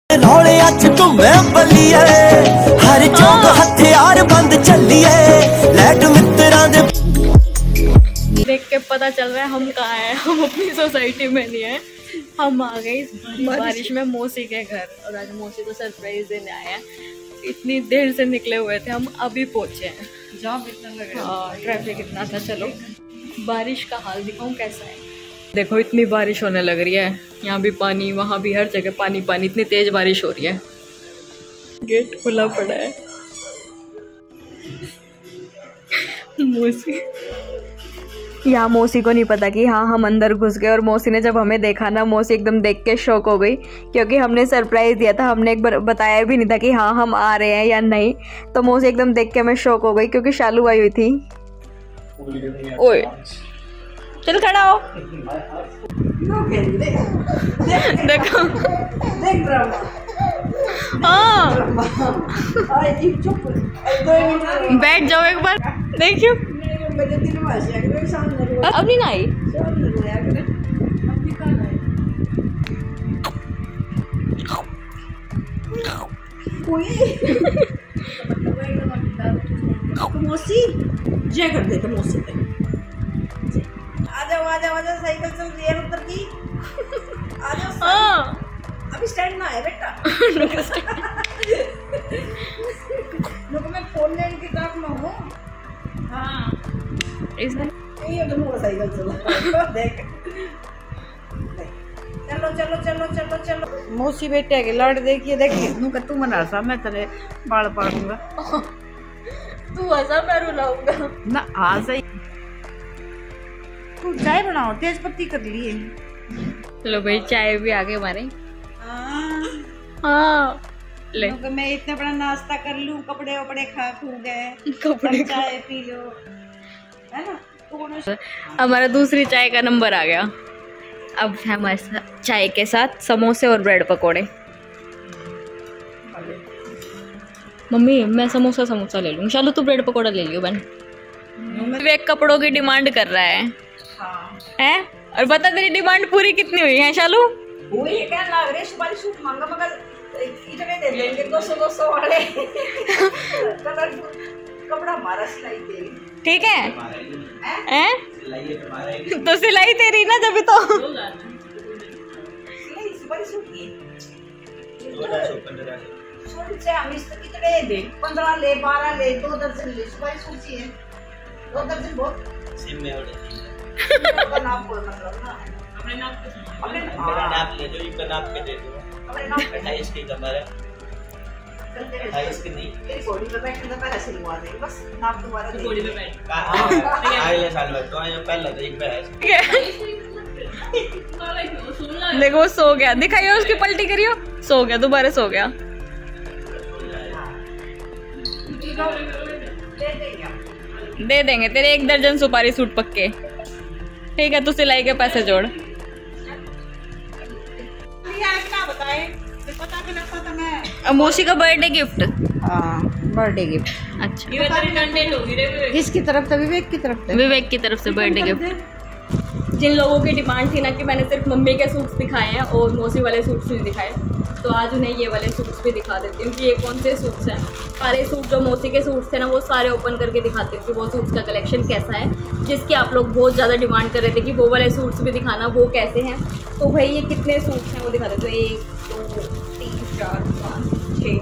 रौले अच घूमे बलिए हर चौक हथियार बंद चलिए लैट मित्रा दे। देख के पता चल रहा है हम कहाँ हैं। हम अपनी सोसाइटी में नहीं है। हम आ गए इस बारिश में मौसी के घर और आज मौसी को सरप्राइज देने आए हैं। इतनी देर से निकले हुए थे, हम अभी पहुंचे हैं। जहाँ इतना लग रहा है ट्रैफिक इतना था। चलो बारिश का हाल दिखाऊं कैसा है। देखो इतनी बारिश होने लग रही है, यहाँ भी पानी वहाँ भी हर जगह पानी पानी, इतनी तेज बारिश हो रही है। गेट खुला पड़ा है। मौसी यहाँ मौसी को नहीं पता कि हाँ हम अंदर घुस गए। और मौसी ने जब हमें देखा ना, मौसी एकदम देख के शॉक हो गई, क्योंकि हमने सरप्राइज दिया था। हमने एक बार बताया भी नहीं था कि हाँ हम आ रहे हैं या नहीं। तो मौसी एकदम देख के मैं शॉक हो गई, क्योंकि शालू आई हुई थी। ओए चल खड़ा हो। देखो हाँ बैठ जाओ एक बार। देखियो अभी ना आई। मौसी जय कर दे तो मौसी पे आजा साइकिल चल रही है उधर की। आजा हाँ अभी स्टैंड ना है बेटा। लोग मैं फोन लेने की तरफ में हूँ। हाँ ये तो मोटरसाइकिल चला देख। चलो चलो चलो चलो चलो मौसी बेटे के लड़ देखिए देखिए तू मना सा मैं तेरे बाल पाड़ूंगा। तू हंसा मैं रुलाऊंगा ना। हाँ सही। तू चाय बनाओ, तेज पत्ती कर लिए। चलो भाई चाय भी आगे हमारे। हाँ ले मैं इतना बड़ा नाश्ता कर लूं, कपड़े वपड़े खा खू गए, कपड़े चाय पी लो, है ना। हमारा दूसरी चाय का नंबर आ गया। अब है हमारे चाय के साथ समोसे और ब्रेड पकोड़े। मम्मी मैं समोसा ले लूँ। चलो तू ब्रेड पकोड़ा ले लियो बहन। विवेक कपड़ों की डिमांड कर रहा है। हाँ। हैं? और बता तेरी डिमांड पूरी कितनी हुई है शालू? वो ये क्या लग रहा है सुपारी सूट मांगा मगर इतने दे देंगे 200 वाले। कपड़ा हमारा सिलाई तेरी ठीक है हैं? तो सिलाई तेरी ना जब तो सुपारी सूट की से हम इस कितने दे 15 ले 12 ले 2 दर्जन ले सुपारी सूट चाहिए। 2 दर्जन बहुत सिम में का नाप बोल मतलब ना अपने नाप ले जो इनका नाप के दे दो। अपने नाप 28 की कमर है 28 की नहीं तेरी बॉडी पे बैठने का पैसे लगा दे बस नाप दोबारा दे। बॉडी पे बैठ अगले साल में तो ये पहले तो एक बैठ। देखो सो गया, दिखाइए उसकी पलटी करियो। सो गया, दोबारा सो गया। दे देंगे तेरे 1 दर्जन सुपारी सूट पक्के। ठीक है तू सिलाई के पैसे जोड़। मौसी का बर्थडे गिफ्ट। हाँ बर्थडे गिफ्ट। अच्छा किसकी तरफ से? विवेक की तरफ से। विवेक की तरफ से बर्थडे गिफ्ट। जिन लोगों की डिमांड थी ना कि मैंने सिर्फ मम्मी के सूट्स दिखाए हैं और मौसी वाले सूट्स नहीं दिखाए, तो आज उन्हें ये वाले सूट्स भी दिखा देती हूँ कि ये कौन से सूट्स हैं। सारे सूट जो मौसी के सूट्स थे ना वो सारे ओपन करके दिखाती हूँ कि वो सूट्स का कलेक्शन कैसा है, जिसकी आप लोग बहुत ज़्यादा डिमांड कर रहे थे कि वो वाले सूट्स भी दिखाना, वो कैसे हैं। तो भाई ये कितने सूट्स हैं वो दिखा देते हैं। 1 2 3 4 5 6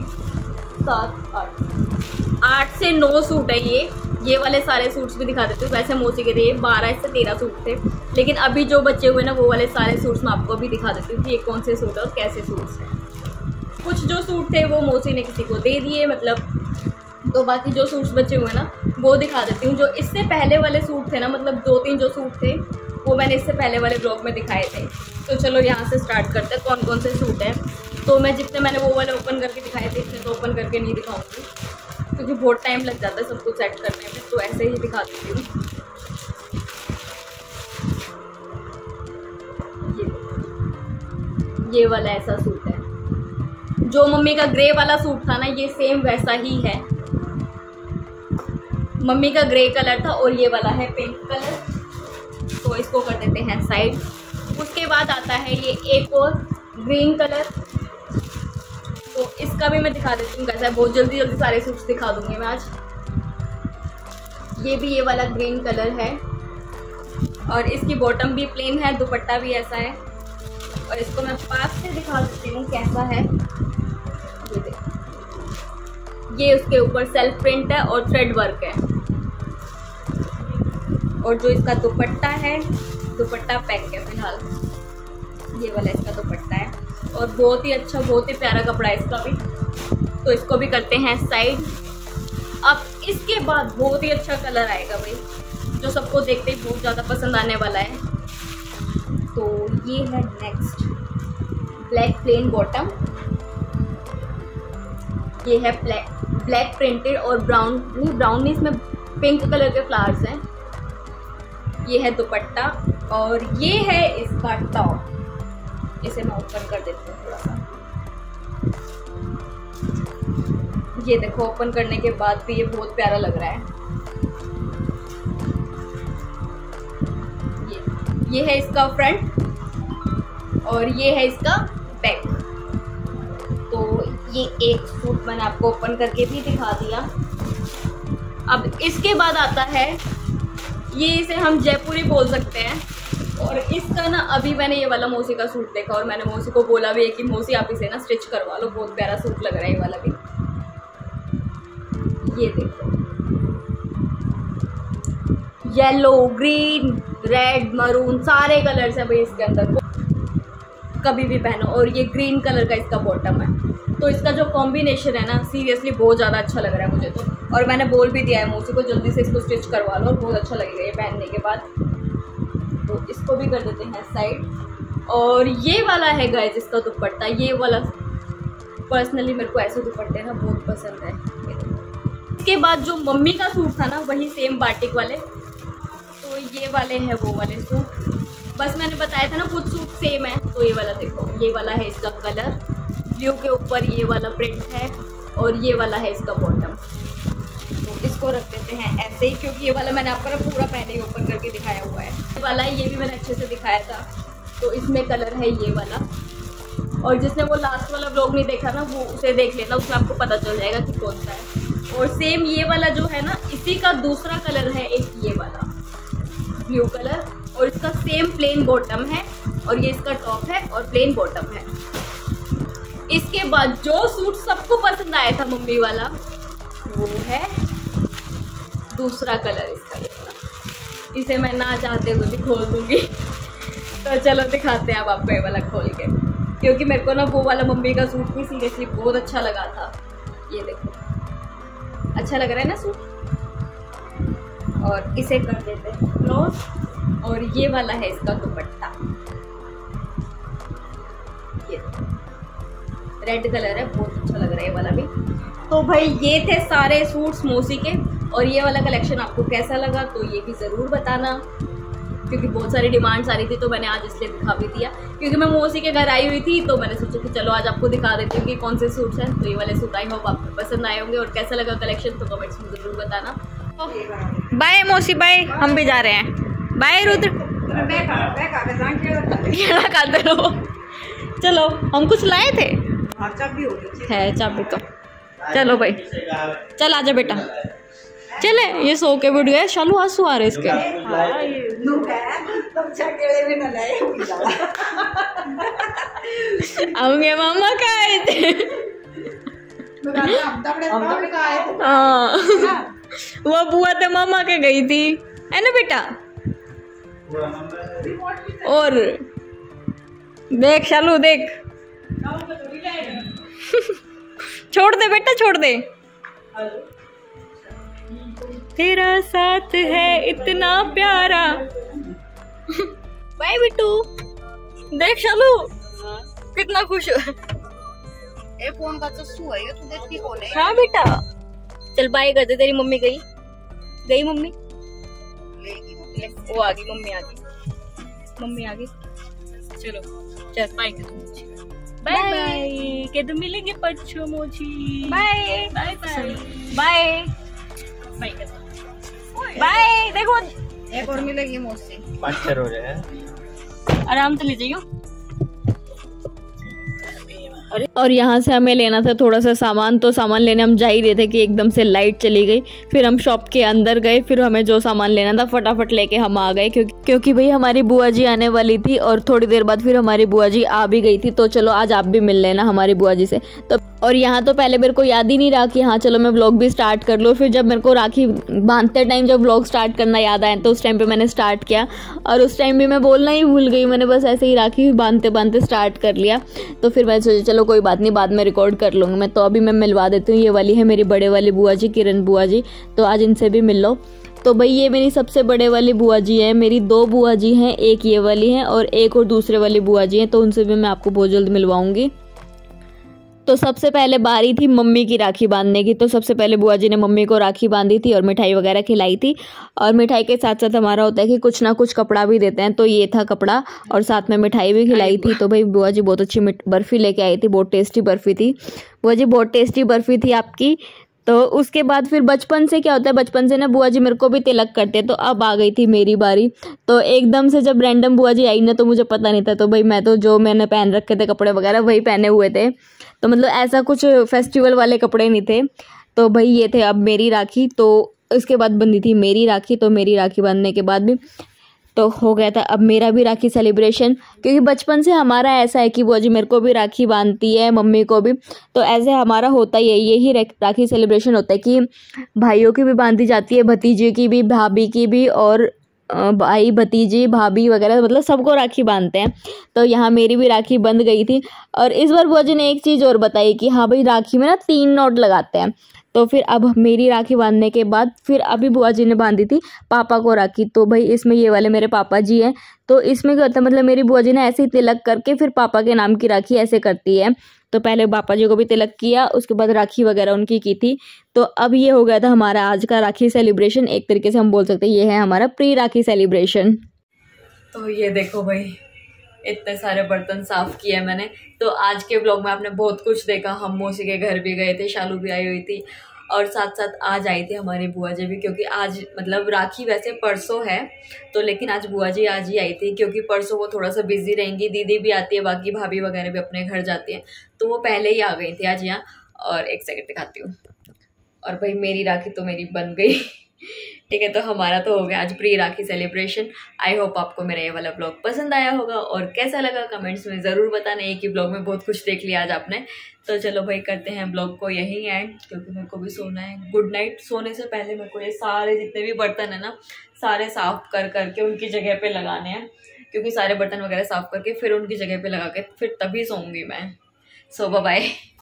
7 8 से 9 सूट है ये वाले सारे सूट्स भी दिखा देती हूँ। वैसे मौसी के थे 12 से 13 सूट थे, लेकिन अभी जो बचे हुए ना वो वाले सारे सूट्स मैं आपको भी दिखा देती हूँ कि ये कौन से सूट है और कैसे सूट्स हैं। कुछ जो सूट थे वो मौसी ने किसी को दे दिए मतलब, तो बाकी जो सूट्स बचे हुए ना वो दिखा देती हूँ। जो इससे पहले वाले सूट थे ना, मतलब 2-3 जो सूट थे वो मैंने इससे पहले वाले ब्लॉग में दिखाए थे। तो चलो यहाँ से स्टार्ट करते हैं कौन कौन से सूट हैं। तो मैं जितने मैंने वो वाले ओपन करके दिखाए थे इतने तो ओपन करके नहीं दिखाऊंगी, क्योंकि बहुत टाइम लग जाता है सब कुछ सेट करने में, तो ऐसे ही दिखा देती हूँ। ये वाला ऐसा सूट है। जो मम्मी का ग्रे वाला सूट था ना ये सेम वैसा ही है। मम्मी का ग्रे कलर था और ये वाला है पिंक कलर, तो इसको कर देते हैं साइड। उसके बाद आता है ये एक और ग्रीन कलर, इसका भी मैं दिखा देती हूँ कैसा है। बहुत जल्दी जल्दी सारे सूट्स दिखा दूंगी मैं आज। ये भी ये वाला ग्रीन कलर है और इसकी बॉटम भी प्लेन है, दुपट्टा भी ऐसा है। और इसको मैं पास से दिखा देती हूँ कैसा है। ये देखो, ये उसके ऊपर सेल्फ प्रिंट है और थ्रेड वर्क है। और जो इसका दुपट्टा है, दुपट्टा पैक है फिलहाल, ये वाला इसका दुपट्टा है और बहुत ही अच्छा, बहुत ही प्यारा कपड़ा है इसका भी। तो इसको भी करते हैं साइड। अब इसके बाद बहुत ही अच्छा कलर आएगा भाई, जो सबको देखते ही बहुत ज़्यादा पसंद आने वाला है। तो ये है नेक्स्ट, ब्लैक प्लेन बॉटम, ये है ब्लैक प्रिंटेड और ब्राउन नहीं, इसमें पिंक कलर के फ्लावर्स हैं। ये है दुपट्टा और ये है इसका टॉप। इसे मैं ओपन कर देती हूँ थोड़ा सा। ये देखो, ओपन करने के बाद भी ये बहुत प्यारा लग रहा है। ये है इसका फ्रंट और ये है इसका बैक। तो ये एक सूट मैंने आपको ओपन करके भी दिखा दिया। अब इसके बाद आता है, ये इसे हम जयपुरी बोल सकते हैं। और इसका ना अभी मैंने ये वाला मौसी का सूट देखा और मैंने मौसी को बोला भी है कि मौसी आप इसे ना स्टिच करवा लो, बहुत प्यारा सूट लग रहा है ये वाला भी। ये देखो, येलो, ग्रीन, रेड, मरून, सारे कलर्स है भाई इसके अंदर, कभी भी पहनो। और ये ग्रीन कलर का इसका बॉटम है। तो इसका जो कॉम्बिनेशन है ना, सीरियसली बहुत ज़्यादा अच्छा लग रहा है मुझे तो। और मैंने बोल भी दिया है मौसी को जल्दी से इसको स्टिच करवा लो और बहुत अच्छा लगेगा ये पहनने के बाद। तो इसको भी कर देते हैं साइड। और ये वाला है गाइस इसका दुपट्टा। ये वाला पर्सनली मेरे को ऐसे दुपट्टे ना बहुत पसंद है। इसके बाद जो मम्मी का सूट था ना, वही सेम बाटिक वाले, तो ये वाले हैं वो वाले सूट। बस मैंने बताया था ना कुछ सूट सेम है। तो ये वाला देखो, ये वाला है इसका कलर, ब्लू के ऊपर ये वाला प्रिंट है और ये वाला है इसका बॉटम। तो इसको रख देते हैं ऐसे ही, क्योंकि ये वाला मैंने आपको ना पूरा पहले ही ओपन करके दिखाया हुआ है। ये वाला है, ये भी मैंने अच्छे से दिखाया था। तो इसमें कलर है ये वाला। और जिसने वो लास्ट वाला व्लॉग नहीं देखा ना, वो उसे देख लेना, उसमें आपको पता चल जाएगा कि कौन सा है। और सेम ये वाला जो है ना, इसी का दूसरा कलर है एक ये वाला ब्लू कलर। और इसका सेम प्लेन बॉटम है और ये इसका टॉप है और प्लेन बॉटम है। इसके बाद जो सूट सबको पसंद आया था मम्मी वाला, वो है दूसरा कलर इसका। ये वाला, इसे मैं ना चाहते हुए भी खोल दूंगी। तो चलो दिखाते हैं अब आपको ये वाला खोल के, क्योंकि मेरे को ना वो वाला मम्मी का सूट भी सीरियसली बहुत अच्छा लगा था। ये देखो, अच्छा लग रहा है ना सूट। और इसे कर देते हैं क्लोज। और ये वाला है इसका दुपट्टा, ये रेड कलर है, बहुत अच्छा लग रहा है ये वाला भी। तो भाई ये थे सारे सूट्स मौसी के। और ये वाला कलेक्शन आपको कैसा लगा तो ये भी ज़रूर बताना, क्योंकि बहुत सारी डिमांड्स आ रही थी। तो मैंने आज इसलिए दिखा भी दिया, क्योंकि मैं मौसी के घर आई हुई थी, तो मैंने सोचा कि चलो आज आपको दिखा देती हूँ कि कौन से सूट्स हैं। तो ये वाले सूट आई होप आपको पसंद आए होंगे। और कैसा लगा कलेक्शन तो कमेंट्स में ज़रूर बताना। बाय मौसी, बाय, हम भी जा रहे हैं। बाय रुद्र, खाते रहो। चलो, हम कुछ लाए थे, है चाबी तो। चलो भाई, चल आजा बेटा, चले। ये सो के बैठ गए, शालू आंसू आ रहे इसके। आऊंगे मामा का आए थे। हाँ, वो बुआ तो मामा के गई थी, है ना बेटा। और देख शालू, देख, छोड़ दे बेटा, छोड़ दे। तेरा साथ है इतना प्यारा। बाय बिट्टू। देख शालू कितना खुश है। ए फोन का चस्सू है ये, तू देखती कौन है? हाँ बेटा, चल बाय कर दे। तेरी मम्मी गई, गई मम्मी, वो आ गई, मम्मी आ गई, मम्मी आ गई। चलो चल बाय कर दो। बाय बाय के तो मिलेंगे परसों मोची। Bye bye bye bye bye कर दो। बाय। देखो एक और मिलेगी मुझसे, 5 हो रहे हैं। आराम से ले जाइयो। और यहाँ से हमें लेना था थोड़ा सा सामान, तो सामान लेने हम जा ही रहे थे कि एकदम से लाइट चली गई। फिर हम शॉप के अंदर गए, फिर हमें जो सामान लेना था फटाफट लेके हम आ गए, क्योंकि भाई हमारी बुआ जी आने वाली थी और थोड़ी देर बाद फिर हमारी बुआ जी आ भी गई थी। तो चलो आज आप भी मिल लेना हमारी बुआ जी से। तो और यहाँ तो पहले मेरे को याद ही नहीं रहा कि हाँ चलो मैं व्लॉग भी स्टार्ट कर लूँ। फिर जब मेरे को राखी बांधते टाइम जब व्लॉग स्टार्ट करना याद आया तो उस टाइम पे मैंने स्टार्ट किया, और उस टाइम भी मैं बोलना ही भूल गई। मैंने बस ऐसे ही राखी बांधते बांधते स्टार्ट कर लिया। तो फिर मैं सोचा चलो कोई बात नहीं, बाद में रिकॉर्ड कर लूँगी मैं। तो अभी मैं मिलवा देती हूँ, ये वाली है मेरी बड़े वाली बुआ जी, किरण बुआ जी। तो आज इनसे भी मिल लो। तो भाई ये मेरी सबसे बड़े वाली बुआ जी है। मेरी 2 बुआ जी हैं, एक ये वाली है और एक और दूसरे वाली बुआ जी हैं। तो उनसे भी मैं आपको बहुत जल्द मिलवाऊंगी। तो सबसे पहले बारी थी मम्मी की राखी बांधने की। तो सबसे पहले बुआ जी ने मम्मी को राखी बांधी थी और मिठाई वगैरह खिलाई थी। और मिठाई के साथ साथ हमारा होता है कि कुछ ना कुछ कपड़ा भी देते हैं। तो ये था कपड़ा और साथ में मिठाई भी खिलाई थी। तो भाई बुआ जी बहुत अच्छी बर्फ़ी लेके आई थी, बहुत टेस्टी बर्फ़ी थी। बुआ जी बहुत टेस्टी बर्फ़ी थी आपकी। तो उसके बाद फिर बचपन से क्या होता है, बचपन से ना बुआ जी मेरे को भी तिलक करते हैं। तो अब आ गई थी मेरी बारी। तो एकदम से जब रैंडम बुआ जी आई ना तो मुझे पता नहीं था। तो भाई मैं तो जो मैंने पहन रखे थे कपड़े वगैरह वही पहने हुए थे। तो मतलब ऐसा कुछ फेस्टिवल वाले कपड़े नहीं थे। तो भाई ये थे अब मेरी राखी। तो इसके बाद बंधी थी मेरी राखी। तो मेरी राखी बांधने के बाद भी तो हो गया था अब मेरा भी राखी सेलिब्रेशन, क्योंकि बचपन से हमारा ऐसा है कि बुआ जी मेरे को भी राखी बांधती है, मम्मी को भी। तो ऐसे हमारा होता ही है, यही राखी सेलिब्रेशन होता है कि भाइयों की भी बांधी जाती है, भतीजे की भी, भाभी की भी, और भाई भतीजी भाभी वगैरह मतलब सबको राखी बांधते हैं। तो यहाँ मेरी भी राखी बंध गई थी। और इस बार बुआ जी ने एक चीज़ और बताई कि हाँ भाई राखी में ना 3 नोट लगाते हैं। तो फिर अब मेरी राखी बांधने के बाद फिर अभी बुआ जी ने बांधी थी पापा को राखी। तो भाई इसमें ये वाले मेरे पापा जी हैं। तो इसमें क्या होता है, मतलब मेरी बुआ जी ने ऐसे ही तिलक करके फिर पापा के नाम की राखी ऐसे करती है। तो पहले पापा जी को भी तिलक किया, उसके बाद राखी वगैरह उनकी की थी। तो अब ये हो गया था हमारा आज का राखी सेलिब्रेशन। एक तरीके से हम बोल सकते हैं ये है हमारा प्री राखी सेलिब्रेशन। तो ये देखो भाई इतने सारे बर्तन साफ किए मैंने। तो आज के ब्लॉग में आपने बहुत कुछ देखा। हम मौसी के घर भी गए थे, शालू भी आई हुई थी, और साथ साथ आज आई थी हमारी बुआ जी भी, क्योंकि आज मतलब राखी वैसे परसों है तो, लेकिन आज बुआ जी आज ही आई थी क्योंकि परसों वो थोड़ा सा बिजी रहेंगी। दीदी भी आती है, बाकी भाभी वगैरह भी अपने घर जाती हैं, तो वो पहले ही आ गई थी आज यहाँ। और एक सेकंड दिखाती हूँ। और भाई मेरी राखी तो मेरी बन गई ठीक है। तो हमारा तो हो गया आज pre Rakhi celebration. I hope आपको मेरा ये वाला ब्लॉग पसंद आया होगा, और कैसा लगा कमेंट्स में ज़रूर बताना। एक ही ब्लॉग में बहुत कुछ देख लिया आज आपने। तो चलो भाई करते हैं ब्लॉग को यहीं एंड, क्योंकि मेरे को भी सोना है। Good night. सोने से पहले मेरे को ये सारे जितने भी बर्तन है ना सारे साफ कर करके उनकी जगह पे लगाने हैं, क्योंकि सारे बर्तन वगैरह साफ करके फिर उनकी जगह पे लगा के फिर तभी सोऊंगी मैं। So bye bye.